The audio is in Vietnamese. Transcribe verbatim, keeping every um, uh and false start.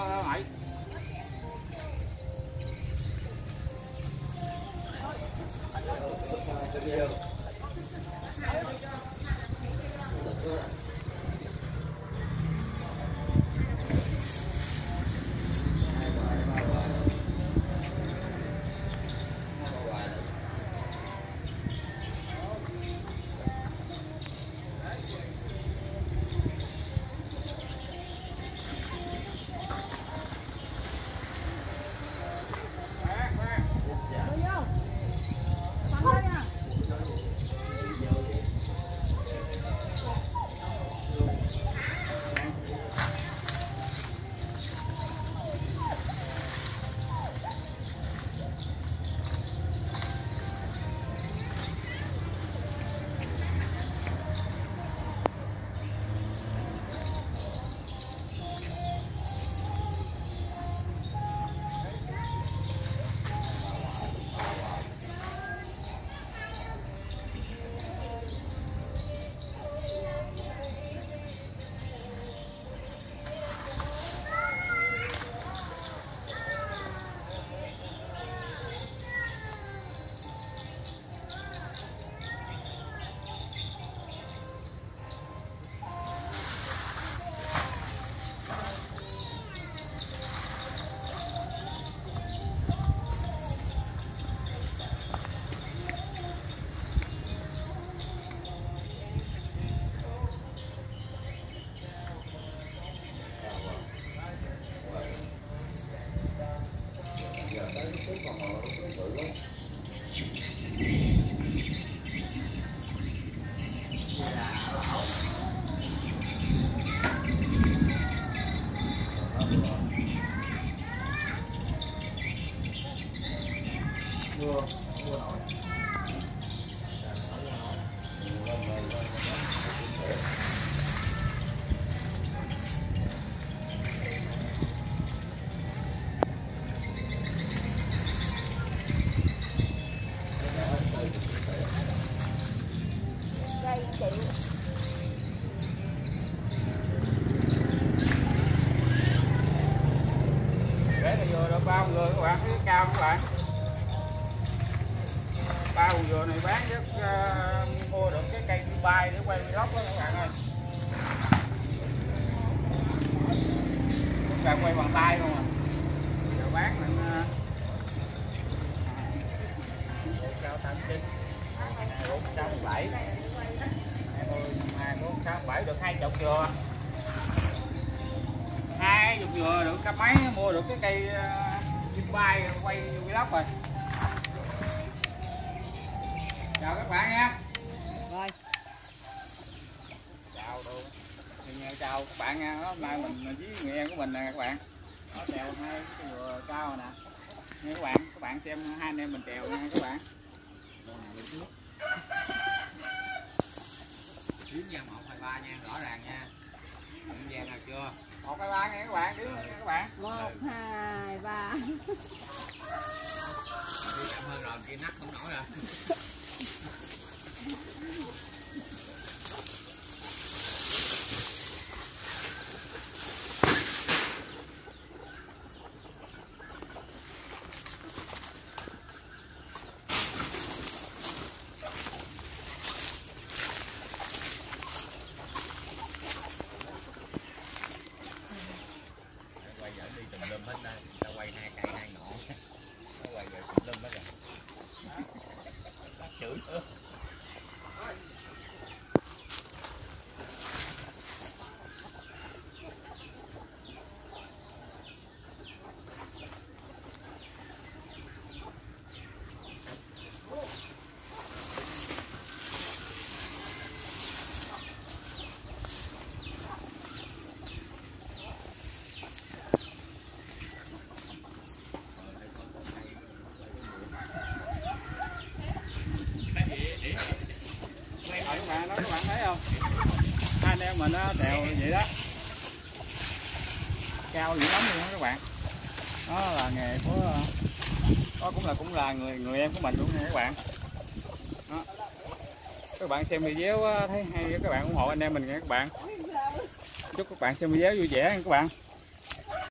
mày. Bao người các bạn thấy cao các bạn, bao vừa này bán rất uh, mua được cái cây bay để quay vlog đó các bạn ơi. Các bạn quay bằng tay không à, giờ bán mình uh, cao tám chín bốn trăm bảy hai bốn sáu bảy được hai chục dừa, hai chục dừa được trăm mấy mua được cái cây uh, bay quay vlog rồi. Chào các bạn nha. Rồi. Chào đồ. Chào các bạn nha. Hôm nay mình với người em của mình nè các bạn. Nó trèo hai cái dừa cao rồi nè. Nha các bạn, các bạn xem hai anh em mình trèo nha các bạn. Kiếm ra một hai ba nha, rõ ràng nha. Không gian nào chưa? một hai ba nha các bạn, đứng nha các bạn. một hai ba. Đi chậm hơn rồi kia nắp không nổi rồi. Quay giờ đi tùm lum hết đây, ta quay hai cây hai ngọn. Nó quay giờ tùm lum hết rồi. Chửi nữa. Các bạn đó, các bạn thấy không? Hai anh em mình nó trèo vậy đó, cao dữ lắm luôn đó các bạn. Đó là nghề của, đó cũng là cũng là người người em của mình luôn nha các bạn. Đó. Các bạn xem video thấy hay các bạn ủng hộ anh em mình nha các bạn. Chúc các bạn xem video vui vẻ nha các bạn.